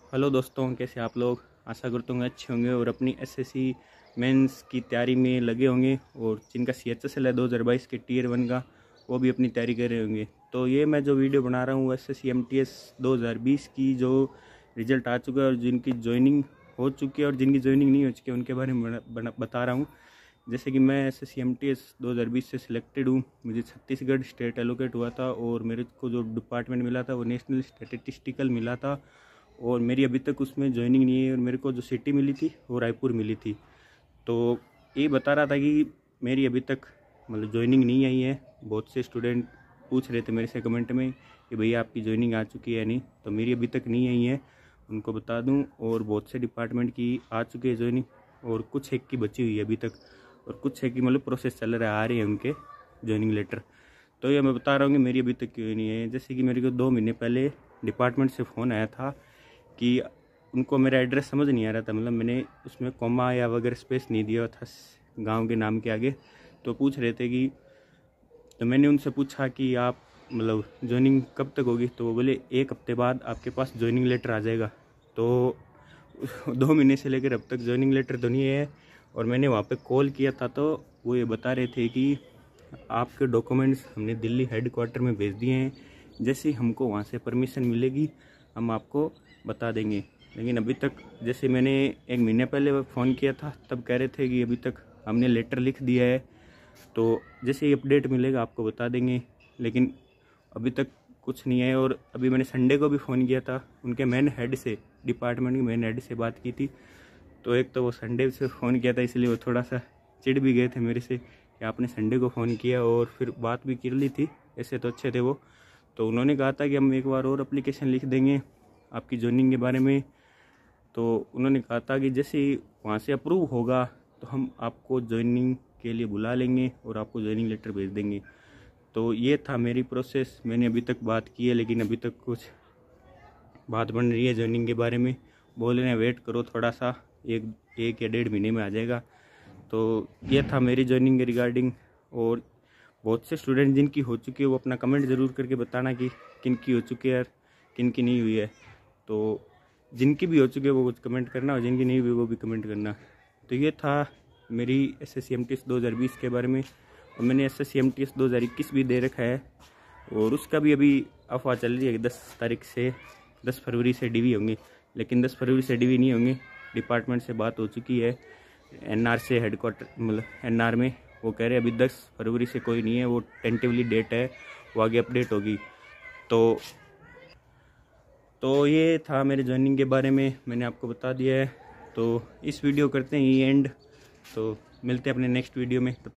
Hello दोस्तों, कैसे आप लोग। आशा करता हूँ अच्छे होंगे और अपनी एसएससी मेंस की तैयारी में लगे होंगे। और जिनका CHSL है 2022 के Tier 1 का, वो भी अपनी तैयारी कर रहे होंगे। तो ये मैं जो वीडियो बना रहा हूँ SSC MTS 2020 की जो रिज़ल्ट आ चुका है और जिनकी ज्वाइनिंग हो चुकी है और जिनकी ज्वाइनिंग नहीं हो चुकी है उनके बारे में बता रहा हूँ। जैसे कि मैं SSC MTS 2020 से सिलेक्टेड हूँ। मुझे छत्तीसगढ़ स्टेट एलोकेट हुआ था और मेरे को जो डिपार्टमेंट मिला था वो नेशनल स्टैटिस्टिकल मिला था। और मेरी अभी तक उसमें ज्वाइनिंग नहीं है और मेरे को जो सिटी मिली थी वो रायपुर मिली थी। तो ये बता रहा था कि मेरी अभी तक मतलब ज्वाइनिंग नहीं आई है। बहुत से स्टूडेंट पूछ रहे थे मेरे से कमेंट में कि भैया आपकी ज्वाइनिंग आ चुकी है नहीं, तो मेरी अभी तक नहीं आई है, उनको बता दूं। और बहुत से डिपार्टमेंट की आ चुकी है ज्वाइनिंग और कुछ एक की बची हुई है अभी तक, और कुछ एक की मतलब प्रोसेस चल रहा है, आ रहे हैं उनके ज्वाइनिंग लेटर। तो ये मैं बता रहा हूँ कि मेरी अभी तक क्यों नहीं है। जैसे कि मेरे को 2 महीने पहले डिपार्टमेंट से फ़ोन आया था कि उनको मेरा एड्रेस समझ नहीं आ रहा था, मतलब मैंने उसमें कॉमा या वगैरह स्पेस नहीं दिया था गांव के नाम के आगे। तो पूछ रहे थे कि, तो मैंने उनसे पूछा कि आप मतलब ज्वाइनिंग कब तक होगी, तो वो बोले 1 हफ्ते बाद आपके पास ज्वाइनिंग लेटर आ जाएगा। तो 2 महीने से लेकर अब तक ज्वाइनिंग लेटर तो नहीं है। और मैंने वहाँ पे कॉल किया था तो वो ये बता रहे थे कि आपके डॉक्यूमेंट्स हमने दिल्ली हेडक्वार्टर में भेज दिए हैं, जैसे हमको वहाँ से परमिशन मिलेगी हम आपको बता देंगे। लेकिन अभी तक, जैसे मैंने 1 महीने पहले फ़ोन किया था तब कह रहे थे कि अभी तक हमने लेटर लिख दिया है, तो जैसे ही अपडेट मिलेगा आपको बता देंगे। लेकिन अभी तक कुछ नहीं है। और अभी मैंने संडे को भी फ़ोन किया था उनके मेन हेड से, डिपार्टमेंट के मेन हेड से बात की थी। तो एक तो वो संडे से फ़ोन किया था इसलिए वो थोड़ा सा चिढ़ भी गए थे मेरे से कि आपने संडे को फ़ोन किया, और फिर बात भी कर ली थी, ऐसे तो अच्छे थे वो। तो उन्होंने कहा था कि हम एक बार और एप्लीकेशन लिख देंगे आपकी ज्वाइनिंग के बारे में। तो उन्होंने कहा था कि जैसे ही वहाँ से अप्रूव होगा तो हम आपको ज्वाइनिंग के लिए बुला लेंगे और आपको ज्वाइनिंग लेटर भेज देंगे। तो ये था मेरी प्रोसेस। मैंने अभी तक बात की है लेकिन अभी तक कुछ बात बन रही है ज्वाइनिंग के बारे में। बोल रहे हैं वेट करो थोड़ा सा, एक या 1.5 महीने में आ जाएगा। तो ये था मेरी ज्वाइनिंग के रिगार्डिंग। और बहुत से स्टूडेंट जिनकी हो चुकी है वो अपना कमेंट ज़रूर करके बताना कि किन की हो चुकी है, किन की नहीं हुई है। तो जिनकी भी हो चुकी है वो कुछ कमेंट करना, और जिनकी नहीं हुई वो भी कमेंट करना। तो ये था मेरी SSC MTS 2020 के बारे में। और मैंने SSC MTS 2021 भी दे रखा है, और उसका भी अभी अफवाह चल रही है कि 10 फरवरी से DV होंगे। लेकिन 10 फरवरी से DV नहीं होंगे। डिपार्टमेंट से बात हो चुकी है, NR से, हेडक्वार्टर मतलब NR में। वो कह रहे हैं अभी 10 फरवरी से कोई नहीं है, वो टेंटिवली डेट है, वो आगे अपडेट होगी। तो ये था मेरे ज्वाइनिंग के बारे में, मैंने आपको बता दिया है। तो इस वीडियो करते हैं ये एंड। तो मिलते हैं अपने नेक्स्ट वीडियो में।